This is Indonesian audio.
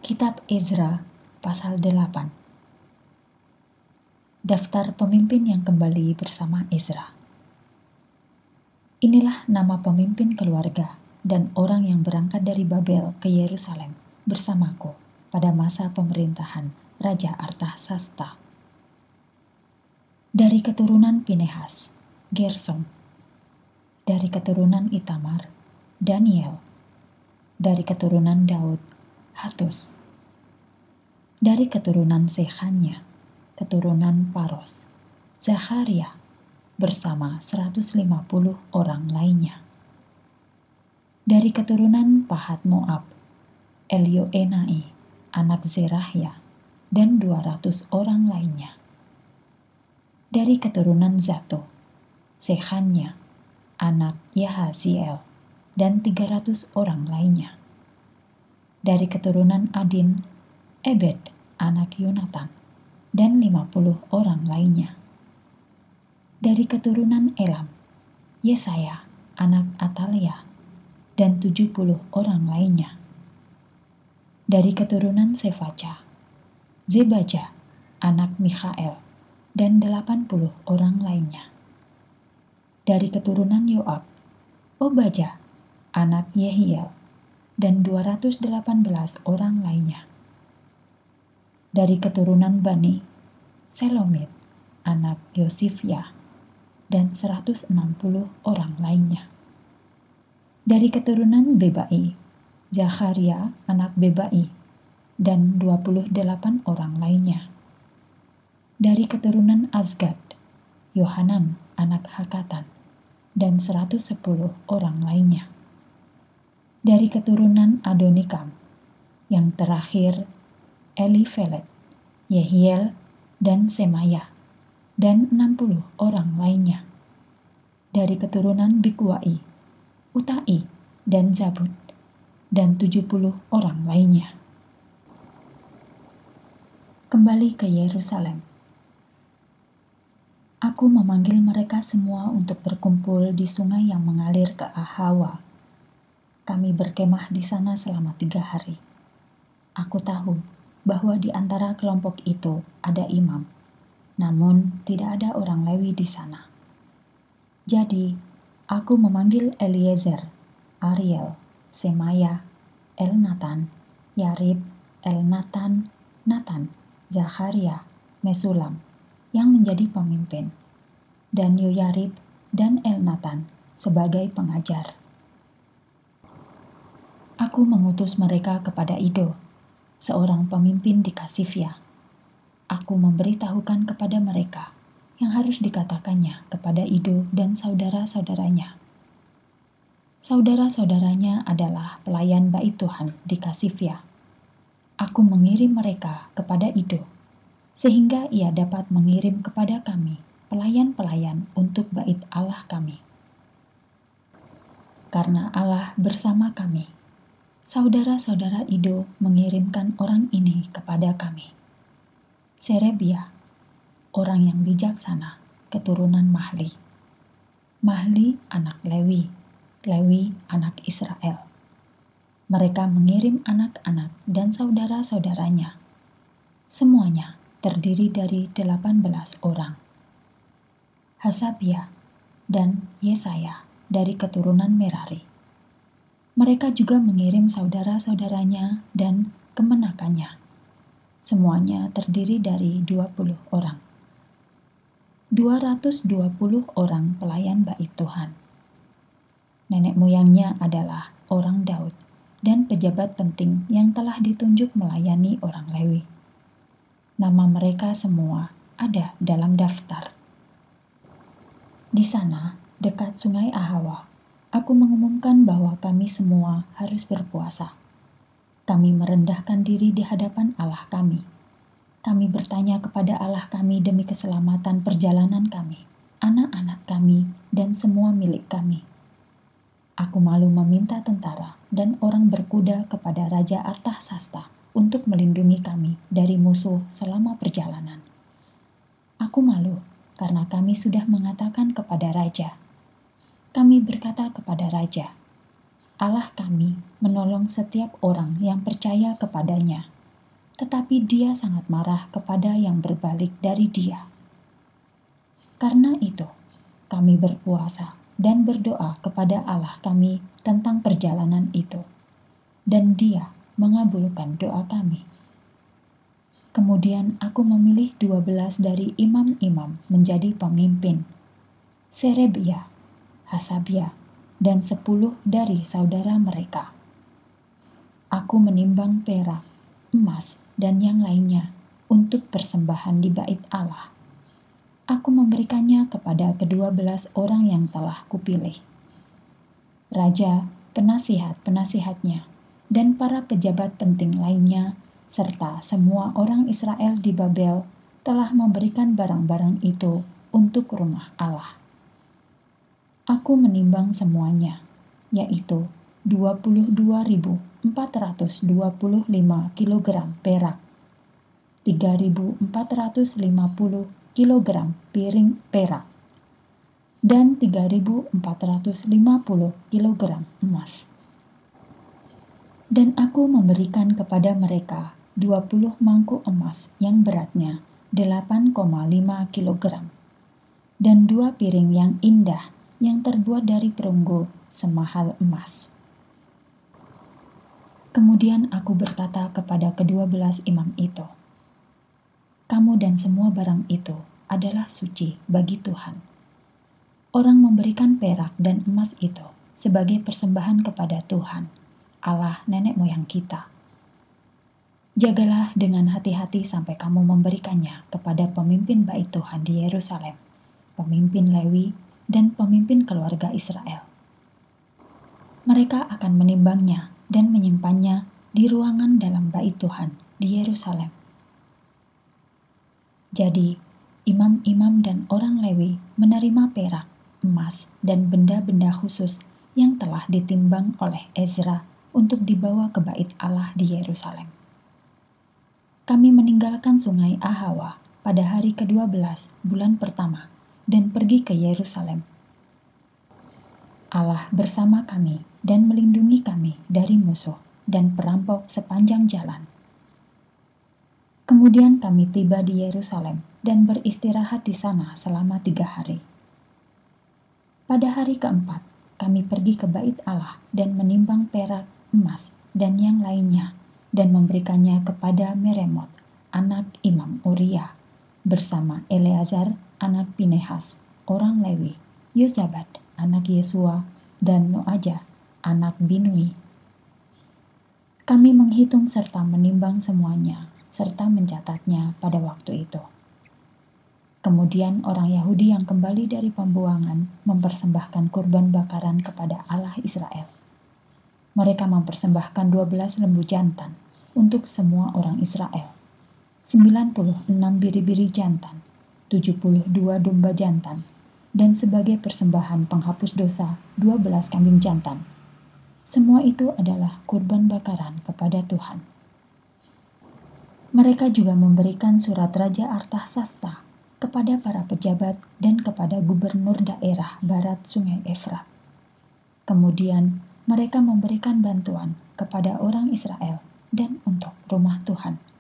Kitab Ezra, pasal 8. Daftar pemimpin yang kembali bersama Ezra. Inilah nama pemimpin keluarga dan orang yang berangkat dari Babel ke Yerusalem bersamaku pada masa pemerintahan Raja Artasasta. Dari keturunan Pinehas, Gersom. Dari keturunan Itamar, Daniel. Dari keturunan Daud, Hatus. Dari keturunan Sekania, keturunan Paros, Zakharia, bersama 150 orang lainnya. Dari keturunan Pahat Moab, Elioenai, anak Zerahia, dan 200 orang lainnya. Dari keturunan Zato, Sekania, anak Yahaziel, dan 300 orang lainnya. Dari keturunan Adin, Ebed, anak Yonatan, dan 50 orang lainnya. Dari keturunan Elam, Yesaya, anak Atalia, dan 70 orang lainnya. Dari keturunan Sefaca, Zebaja, anak Mikhael, dan 80 orang lainnya. Dari keturunan Yoab, Obaja, anak Yehiel, dan 218 orang lainnya. Dari keturunan Bani, Selomit, anak Yosifya, dan 160 orang lainnya. Dari keturunan Bebai, Zakharia, anak Bebai, dan 28 orang lainnya. Dari keturunan Azgad, Yohanan, anak Hakatan, dan 110 orang lainnya. Dari keturunan Adonikam, yang terakhir Elifelet, Yehiel, dan Semaya, dan 60 orang lainnya. Dari keturunan Bikwai, Utai, dan Zabud, dan 70 orang lainnya. Kembali ke Yerusalem. Aku memanggil mereka semua untuk berkumpul di sungai yang mengalir ke Ahawa. Kami berkemah di sana selama 3 hari. Aku tahu bahwa di antara kelompok itu ada imam, namun tidak ada orang Lewi di sana. Jadi, aku memanggil Eliezer, Ariel, Semaya, Elnatan, Yarib, Elnatan, Natan, Zakharia, Mesulam, yang menjadi pemimpin, dan Yoyarib dan Elnatan sebagai pengajar. Aku mengutus mereka kepada Ido, seorang pemimpin di Kasifia. Aku memberitahukan kepada mereka yang harus dikatakannya kepada Ido dan saudara-saudaranya. Saudara-saudaranya adalah pelayan Bait Tuhan di Kasifia. Aku mengirim mereka kepada Ido, sehingga ia dapat mengirim kepada kami pelayan-pelayan untuk Bait Allah kami. Karena Allah bersama kami, saudara-saudara Ido mengirimkan orang ini kepada kami. Serebia, orang yang bijaksana, keturunan Mahli. Mahli anak Lewi, Lewi anak Israel. Mereka mengirim anak-anak dan saudara-saudaranya. Semuanya terdiri dari 18 orang. Hasabia dan Yesaya dari keturunan Merari. Mereka juga mengirim saudara-saudaranya dan kemenakannya. Semuanya terdiri dari 20 orang. 220 orang pelayan Bait Tuhan. Nenek moyangnya adalah orang Daud dan pejabat penting yang telah ditunjuk melayani orang Lewi. Nama mereka semua ada dalam daftar. Di sana, dekat sungai Ahawa, aku mengumumkan bahwa kami semua harus berpuasa. Kami merendahkan diri di hadapan Allah kami. Kami bertanya kepada Allah kami demi keselamatan perjalanan kami, anak-anak kami, dan semua milik kami. Aku malu meminta tentara dan orang berkuda kepada Raja Artasasta untuk melindungi kami dari musuh selama perjalanan. Aku malu karena kami sudah mengatakan kepada Raja. Kami berkata kepada Raja, Allah kami menolong setiap orang yang percaya kepadanya tetapi dia sangat marah kepada yang berbalik dari dia. Karena itu, kami berpuasa dan berdoa kepada Allah kami tentang perjalanan itu, dan Dia mengabulkan doa kami. Kemudian aku memilih 12 dari imam-imam menjadi pemimpin, Serebia, Hasabia, dan 10 dari saudara mereka. Aku menimbang perak, emas, dan yang lainnya untuk persembahan di bait Allah. Aku memberikannya kepada ke-12 orang yang telah kupilih. Raja, penasihat-penasihatnya, dan para pejabat penting lainnya, serta semua orang Israel di Babel telah memberikan barang-barang itu untuk rumah Allah. Aku menimbang semuanya, yaitu 22.425 kilogram perak, 3.450 kilogram piring perak, dan 3.450 kilogram emas. Dan aku memberikan kepada mereka 20 mangkuk emas yang beratnya 8,5 kilogram, dan 2 piring yang indah yang terbuat dari perunggu semahal emas. Kemudian aku berkata kepada ke-12 imam itu, "Kamu dan semua barang itu adalah suci bagi Tuhan." Orang memberikan perak dan emas itu sebagai persembahan kepada Tuhan, Allah nenek moyang kita. Jagalah dengan hati-hati sampai kamu memberikannya kepada pemimpin bait Tuhan di Yerusalem, pemimpin Lewi, dan pemimpin keluarga Israel. Mereka akan menimbangnya dan menyimpannya di ruangan dalam bait Tuhan di Yerusalem. Jadi, imam-imam dan orang Lewi menerima perak, emas, dan benda-benda khusus yang telah ditimbang oleh Ezra untuk dibawa ke bait Allah di Yerusalem. Kami meninggalkan sungai Ahawa pada hari ke-12 bulan pertama dan pergi ke Yerusalem. Allah bersama kami dan melindungi kami dari musuh dan perampok sepanjang jalan. Kemudian kami tiba di Yerusalem dan beristirahat di sana selama 3 hari. Pada hari keempat, kami pergi ke bait Allah dan menimbang perak, emas, dan yang lainnya, dan memberikannya kepada Meremot, anak Imam Uria, bersama Eleazar, anak Pinehas, orang Lewi, Yozabad, anak Yesua, dan Noaja, anak Binui. Kami menghitung serta menimbang semuanya, serta mencatatnya pada waktu itu. Kemudian orang Yahudi yang kembali dari pembuangan mempersembahkan kurban bakaran kepada Allah Israel. Mereka mempersembahkan 12 lembu jantan untuk semua orang Israel, 96 biri-biri jantan, 72 domba jantan, dan sebagai persembahan penghapus dosa 12 kambing jantan. Semua itu adalah kurban bakaran kepada Tuhan. Mereka juga memberikan surat Raja Artasasta kepada para pejabat dan kepada gubernur daerah barat Sungai Efrat. Kemudian mereka memberikan bantuan kepada orang Israel dan untuk rumah Tuhan.